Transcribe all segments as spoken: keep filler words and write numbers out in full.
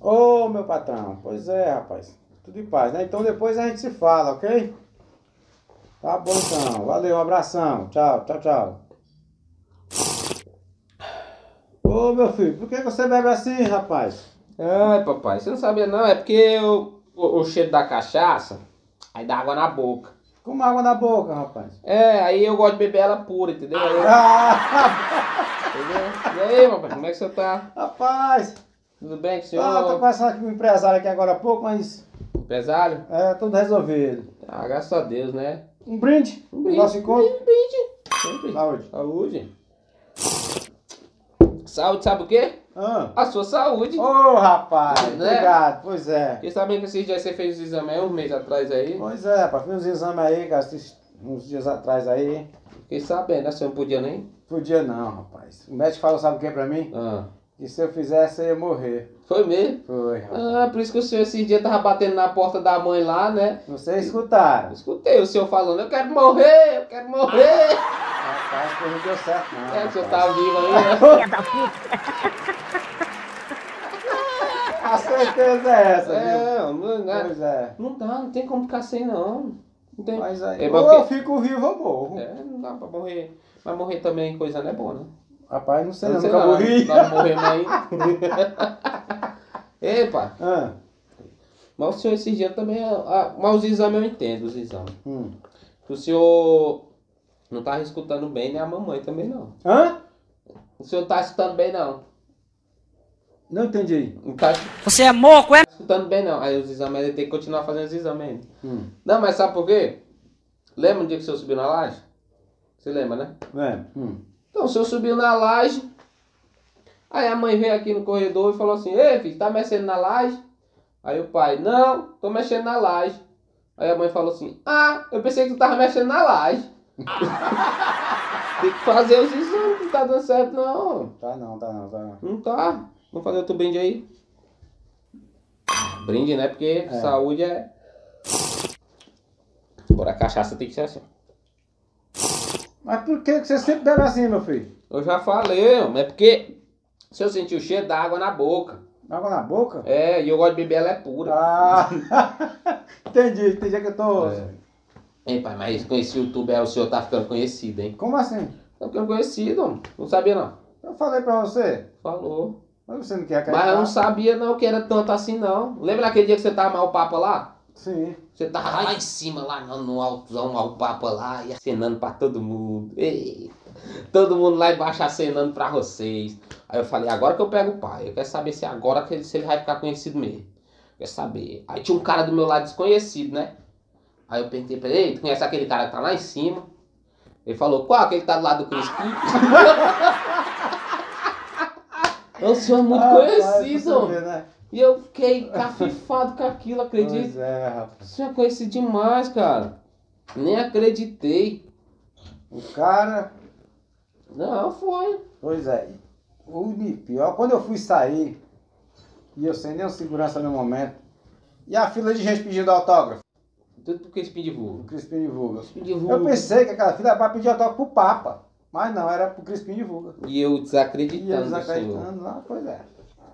Ô, meu patrão. Pois é, rapaz. Tudo em paz, né? Então depois a gente se fala, ok? Tá bom então. Valeu, um abração. Tchau, tchau, tchau. Ô, meu filho, por que você bebe assim, rapaz? Ai, papai, você não sabia não, é porque o, o, o cheiro da cachaça, aí dá água na boca. Com água na boca, rapaz. É, aí eu gosto de beber ela pura, entendeu? Aí eu- Ah, entendeu? E aí, papai, como é que você tá? rapaz. Tudo bem com o Ah, tô senhor? conversando aqui com o empresário aqui agora há pouco, mas Empresário? é tudo resolvido. Ah, graças a Deus, né? Um brinde? Um brinde. Nosso encontro? Um brinde. Sempre. Saúde. Saúde. Saúde, sabe o quê? Ah. A sua saúde. Ô, rapaz, Né? obrigado. Pois é. Fiquei sabendo que esses dias você fez os exames aí, uns meses atrás aí. Pois é, rapaz, fiz uns exames aí, cara, esses- uns dias atrás aí. Fiquei sabendo, né? Você não podia nem? Podia não, rapaz. O médico falou, sabe o que pra mim? Ah. Que se eu fizesse, eu ia morrer. Foi mesmo? Foi, rapaz. Ah, por isso que o senhor esses dias tava batendo na porta da mãe lá, né? Vocês escutaram. Escutei o senhor falando, eu quero morrer, eu quero morrer. Rapaz, que não deu certo não. É, o senhor rapaz. tá vivo aí, né? A certeza é essa, viu? É, não, né? Pois é. Não dá, não tem como ficar sem não. Não tem. Mas aí, É, ou mas eu porque- fico vivo ou morro. É, não dá pra morrer. Mas morrer também coisa não é boa, né? Rapaz, não sei, Eu não, sei nunca lá, morri. Nós não morremos ainda. Epa, Ah, mas o senhor esses dias também. Ah, mas os exames eu entendo, os exames. hum. O senhor não tá escutando bem, nem a mamãe também não. Hã? O senhor não tá escutando bem não. Não entendi. Não tá Você é moco, é? escutando bem não. Aí os exames ele tem que continuar fazendo os exames ainda. Hum. Não, mas sabe por quê? Lembra no dia que o senhor subiu na laje? Você lembra, né? É. Hum. Então o senhor subiu na laje. Aí a mãe veio aqui no corredor e falou assim: Ei, filho, tá mexendo na laje? Aí o pai: Não, tô mexendo na laje. Aí a mãe falou assim: Ah, eu pensei que tu tava mexendo na laje. Tem que fazer os exames, não tá dando certo não. Tá não, tá não, tá não. Não tá. Vamos fazer outro brinde aí. Brinde, né? Porque É. saúde é. Agora a cachaça tem que ser assim. Mas por que que você sempre bebe assim, meu filho? Eu já falei, é porque se eu sentir o cheiro dá água na boca. Água na boca? É, e eu gosto de beber, ela é pura. Ah, entendi, entendi que eu tô... É. Ei, pai, mas com esse YouTube aí o senhor tá ficando conhecido, hein? Como assim? Tá ficando conhecido, homem. Não sabia não. Eu falei pra você, Falou. mas você não quer Mas eu não acreditar? sabia não que era tanto assim não. Lembra naquele dia que você tava mal o Papa lá? Sim. Você tava lá em cima, lá no, no altozão, mal o Papa lá, e acenando pra todo mundo. Eita. Todo mundo lá embaixo acenando pra vocês. Aí eu falei, agora que eu pego o pai. Eu quero saber se agora que ele, se ele vai ficar conhecido mesmo. Quer saber. Aí tinha um cara do meu lado desconhecido, né? Aí eu perguntei pra ele, ei, tu conhece aquele cara que tá lá em cima? Ele falou, qual? Aquele que tá do lado do Crispim? O senhor é muito Ah, conhecido, vai, homem. você vê, né? E eu fiquei cafifado com aquilo, Pois acredita? é, O rapaz. senhor é conhecido demais, cara. Nem acreditei. O cara... Não, foi. Pois é. O pior, quando eu fui sair, e eu sem nenhum segurança no momento, e a fila de gente pedindo autógrafo, Tudo porque Crispim o divulga. Crispim divulga. Crispim divulga. Eu pensei que aquela fila era pra pedir autógrafo pro Papa, mas não, era pro Crispim divulga. E eu E eles desacreditando do senhor. acreditando lá, pois é.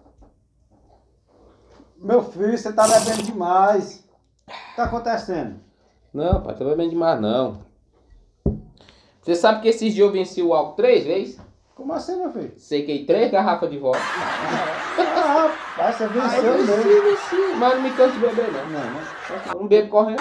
Meu filho, você tá bebendo demais. O que tá acontecendo? Não, pai, tô bebendo demais não. Você sabe que esses dias eu venci o álcool três vezes? Como assim, meu filho? Sequei três garrafas de vodka. Ah, rapaz, você Ah, venceu eu venci, mesmo. venci. Mas não me canso de beber, não. Não, né? Eu não bebo correndo.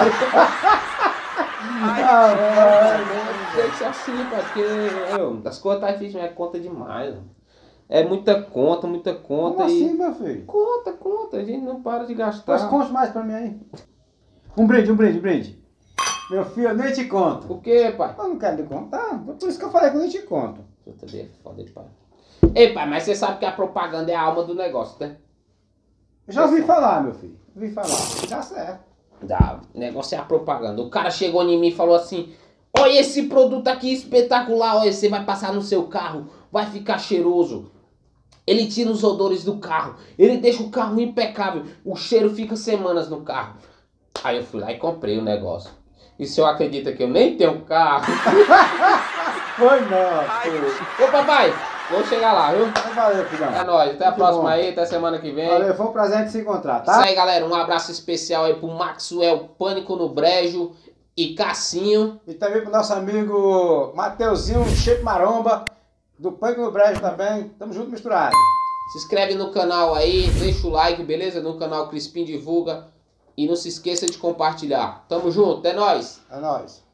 Ah, Não tem que ser assim, pai, porque eu, as contas tá difíceis, mas é conta demais. ó. É muita conta, muita conta como e... assim, meu filho? Conta, conta, a gente não para de Pois gastar. conte mais pra mim aí. Um brinde, um brinde, um brinde. Meu filho, eu nem te conto. O que, pai? Eu não quero lhe contar, por isso que eu falei que eu nem te conto. Você também é foda, pai. Ei, pai, mas você sabe que a propaganda é a alma do negócio, né? Eu já ouvi falar, meu filho. Ouvi falar. Dá certo. Da, o negócio é a propaganda. O cara chegou em mim e falou assim: olha esse produto aqui espetacular, olha, você vai passar no seu carro, vai ficar cheiroso. Ele tira os odores do carro, ele deixa o carro impecável, o cheiro fica semanas no carro. Aí eu fui lá e comprei o negócio. E o senhor acredita que eu nem tenho carro? Foi não, foi. Ô papai, Vou chegar lá, viu? Então valeu, filhão. É nóis. Até a Muito próxima bom. aí, até semana que vem. Valeu, foi um prazer a gente se encontrar, tá? Isso aí, galera. Um abraço especial aí pro Maxwell, Pânico no Brejo e Cassinho. E também pro nosso amigo Mateuzinho, Chefe Maromba, do Pânico no Brejo também. Tamo junto, misturado. Se inscreve no canal aí, deixa o like, beleza? No canal Crispim Divulga. E não se esqueça de compartilhar. Tamo junto, é nóis! É nóis.